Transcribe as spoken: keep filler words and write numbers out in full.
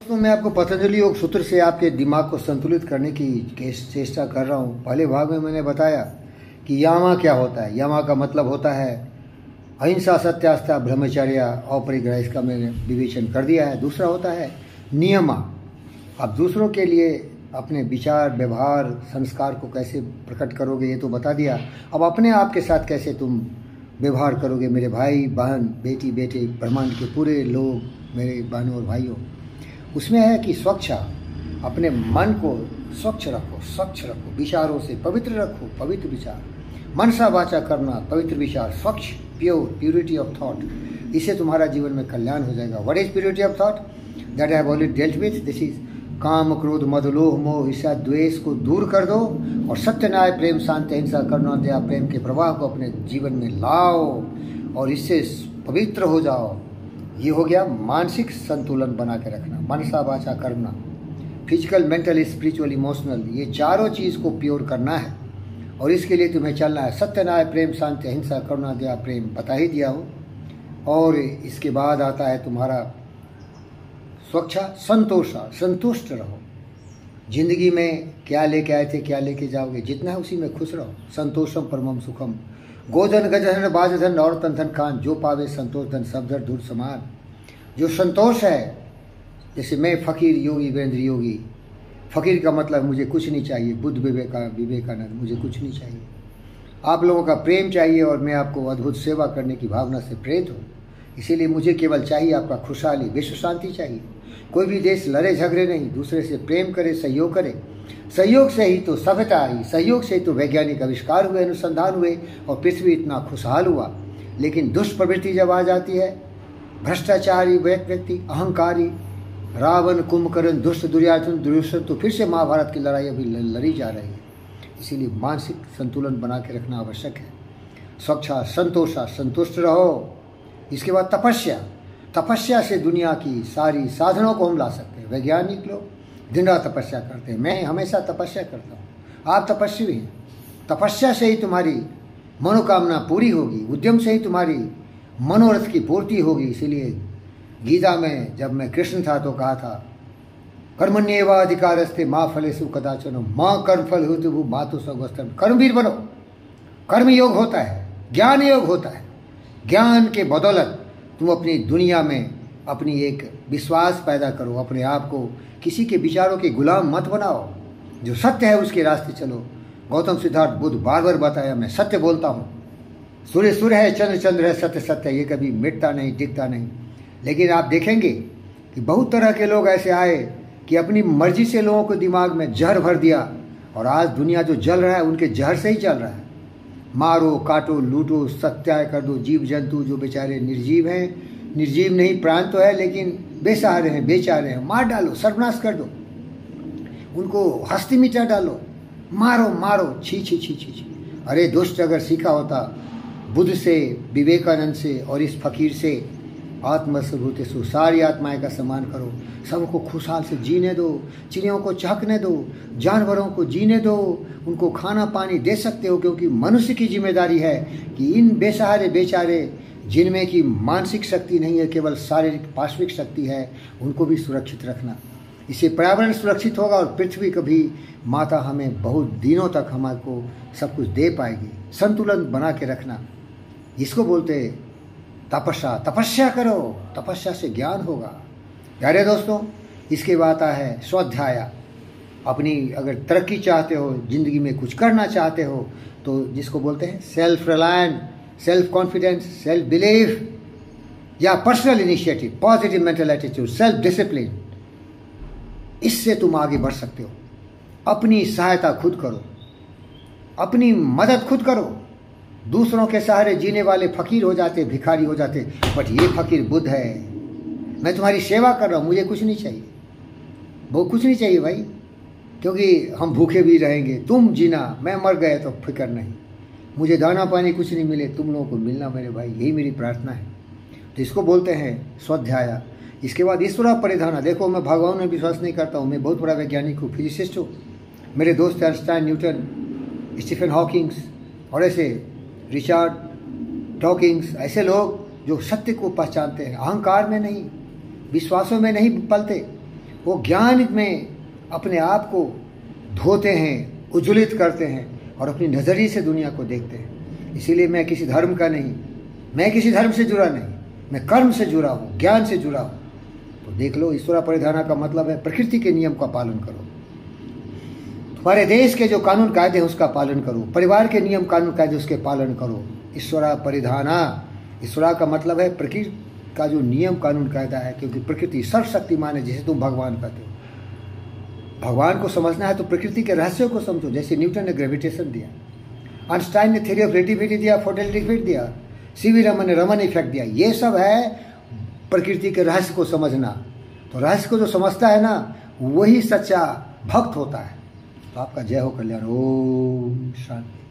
तो मैं आपको पतंजलि योग सूत्र से आपके दिमाग को संतुलित करने की चेष्टा कर रहा हूँ। पहले भाग में मैंने बताया कि यामा क्या होता है। यामा का मतलब होता है अहिंसा, सत्यास्था, ब्रह्मचर्य, अपरिग्रह। इसका मैंने विवेचन कर दिया है। दूसरा होता है नियमा। अब दूसरों के लिए अपने विचार, व्यवहार, संस्कार को कैसे प्रकट करोगे ये तो बता दिया। अब अपने आप के साथ कैसे तुम व्यवहार करोगे, मेरे भाई बहन, बेटी बेटे, ब्रह्मांड के पूरे लोग, मेरे बहनों और भाइयों, उसमें है कि स्वच्छ, अपने मन को स्वच्छ रखो, स्वच्छ रखो, विचारों से पवित्र रखो, पवित्र विचार, मनसा वाचा करना, पवित्र विचार, स्वच्छ, प्योर, प्यूरिटी ऑफ थॉट। इससे तुम्हारा जीवन में कल्याण हो जाएगा। What is purity of thought? That I have already dealt with. This is काम, क्रोध, मद, लोभ, मोह, ईर्ष्या, द्वेष को दूर कर दो और सत्य, न्याय, प्रेम, शांति, अहिंसा, करुणा, दया, प्रेम के प्रवाह को अपने जीवन में लाओ और इससे पवित्र हो जाओ। ये हो गया मानसिक संतुलन बना के रखना, मनसा वाचा करना, फिजिकल, मेंटल, स्पिरिचुअल, इमोशनल, ये चारों चीज़ को प्योर करना है और इसके लिए तुम्हें चलना है सत्य, न्याय, प्रेम, शांति, अहिंसा, करुणा, दया, प्रेम, बता ही दिया हूँ। और इसके बाद आता है तुम्हारा स्वच्छा, संतोषा, संतुष्ट रहो। जिंदगी में क्या लेके आए थे, क्या लेके जाओगे, जितना है उसी में खुश रहो। संतोषम परमम सुखम। गोधन, गजधन, बाजधन और तंधन खान, जो पावे संतोष धन सब धर दूर समान। जो संतोष है, जैसे मैं फकीर, योगी, वीरेंद्र योगी। फकीर का मतलब मुझे कुछ नहीं चाहिए, बुद्ध विवेका विवेकानंद, मुझे कुछ नहीं चाहिए। आप लोगों का प्रेम चाहिए और मैं आपको अद्भुत सेवा करने की भावना से प्रेरित हूँ। इसीलिए मुझे केवल चाहिए आपका खुशहाली, विश्व शांति चाहिए। कोई भी देश लड़े झगड़े नहीं, दूसरे से प्रेम करे, सहयोग करे। सहयोग से ही तो सभ्यता आई, सहयोग से ही तो वैज्ञानिक आविष्कार हुए, अनुसंधान हुए और पृथ्वी इतना खुशहाल हुआ। लेकिन दुष्ट प्रवृत्ति जब आ जाती है, भ्रष्टाचारी व्यक्ति, अहंकारी, रावण, कुंभकर्ण, दुष्ट, दुर्योधन, दुर्योधन, तो फिर से महाभारत की लड़ाई अभी लड़ी जा रही है। इसीलिए मानसिक संतुलन बना के रखना आवश्यक है। स्वच्छा, संतोषा, संतुष्ट रहो। इसके बाद तपस्या। तपस्या से दुनिया की सारी साधनों को हम ला सकते हैं। वैज्ञानिक लोग दिन रात तपस्या करते हैं, मैं हमेशा तपस्या करता हूँ। आप तपस्वी हैं। तपस्या से ही तुम्हारी मनोकामना पूरी होगी, उद्यम से ही तुम्हारी मनोरथ की पूर्ति होगी। इसीलिए गीता में जब मैं कृष्ण था तो कहा था, कर्मण्येवाधिकारस्ते माँ फलेषु कदाचन माँ कर्मफल हेतुः मा तु संगोष्ठम्। कर्मवीर बनो। कर्म योग होता है, ज्ञान योग होता है। ज्ञान के बदौलत तुम अपनी दुनिया में अपनी एक विश्वास पैदा करो। अपने आप को किसी के विचारों के गुलाम मत बनाओ। जो सत्य है उसके रास्ते चलो। गौतम सिद्धार्थ बुद्ध बार बार बताया, मैं सत्य बोलता हूँ। सूर्य सूर्य है, चंद्र चंद्र है, सत्य सत्य है, ये कभी मिटता नहीं, दिखता नहीं। लेकिन आप देखेंगे कि बहुत तरह के लोग ऐसे आए कि अपनी मर्जी से लोगों को दिमाग में जहर भर दिया और आज दुनिया जो जल रहा है उनके जहर से ही चल रहा है। मारो, काटो, लूटो, सत्याय कर दो। जीव जंतु जो बेचारे निर्जीव हैं, निर्जीव नहीं, प्राण तो है लेकिन बेसहारे हैं, बेचारे हैं, मार डालो, सर्वनाश कर दो, उनको हस्ती मिटा डालो, मारो मारो, छी छी छी छी छी। अरे दुष्ट अगर सीखा होता बुद्ध से, विवेकानंद से और इस फकीर से, आत्मस्वरूतेषु, सारी आत्माएं का सम्मान करो, सबको खुशहाल से जीने दो, चिड़ियों को चहकने दो, जानवरों को जीने दो, उनको खाना पानी दे सकते हो, क्योंकि मनुष्य की जिम्मेदारी है कि इन बेसहारे बेचारे जिनमें की मानसिक शक्ति नहीं है, केवल शारीरिक पार्श्विक शक्ति है, उनको भी सुरक्षित रखना। इससे पर्यावरण सुरक्षित होगा और पृथ्वी कभी माता हमें बहुत दिनों तक हमको सब कुछ दे पाएगी। संतुलन बना के रखना, इसको बोलते तपस्या। तपस्या करो, तपस्या से ज्ञान होगा। प्यारे दोस्तों, इसके बाद आता है स्वाध्याय। अपनी अगर तरक्की चाहते हो, जिंदगी में कुछ करना चाहते हो, तो जिसको बोलते हैं self reliant, self confidence, self belief या personal initiative, positive mental attitude, self discipline, इससे तुम आगे बढ़ सकते हो। अपनी सहायता खुद करो, अपनी मदद खुद करो। दूसरों के सहारे जीने वाले फकीर हो जाते, भिखारी हो जाते, बट ये फकीर बुद्ध है। मैं तुम्हारी सेवा कर रहा हूँ, मुझे कुछ नहीं चाहिए, वो कुछ नहीं चाहिए भाई, क्योंकि हम भूखे भी रहेंगे, तुम जीना, मैं मर गए तो फिक्र नहीं। मुझे दाना पानी कुछ नहीं मिले, तुम लोगों को मिलना मेरे भाई, यही मेरी प्रार्थना है। तो इसको बोलते हैं स्वाध्याय। इसके बाद ईश्वर परिधान। देखो, मैं भगवान में विश्वास नहीं करता हूँ, मैं बहुत बड़ा वैज्ञानिक हूँ, फिजिसिस्ट हूँ। मेरे दोस्त आइंस्टाइन, न्यूटन, स्टीफन हॉकिंग्स और ऐसे रिचर्ड डॉकिंस, ऐसे लोग जो सत्य को पहचानते हैं, अहंकार में नहीं, विश्वासों में नहीं पलते, वो ज्ञान में अपने आप को धोते हैं, उज्ज्वलित करते हैं और अपनी नज़रिए से दुनिया को देखते हैं। इसीलिए मैं किसी धर्म का नहीं, मैं किसी धर्म से जुड़ा नहीं, मैं कर्म से जुड़ा हूँ, ज्ञान से जुड़ा हूँ। तो देख लो, ईश्वरा परिधाना का मतलब है प्रकृति के नियम का पालन करो, तुम्हारे देश के जो कानून कायदे हैं उसका पालन करो, परिवार के नियम कानून कायदे उसके पालन करो। ईश्वरा परिधाना, ईश्वरा का मतलब है प्रकृति का जो नियम कानून कायदा है, क्योंकि प्रकृति सर्वशक्तिमान है, जिसे तुम भगवान कहते हो। भगवान को समझना है तो प्रकृति के रहस्यों को समझो। जैसे न्यूटन ने ग्रेविटेशन दिया, आइंस्टाइन ने थ्योरी ऑफ रिलेटिविटी दिया, फोटोलिटिक इफेक्ट दिया, सीवी रमन ने रमन इफेक्ट दिया। ये सब है प्रकृति के रहस्य को समझना। तो रहस्य को जो समझता है ना, वही सच्चा भक्त होता है। तो आपका जय हो कल्याण। ओम शांति।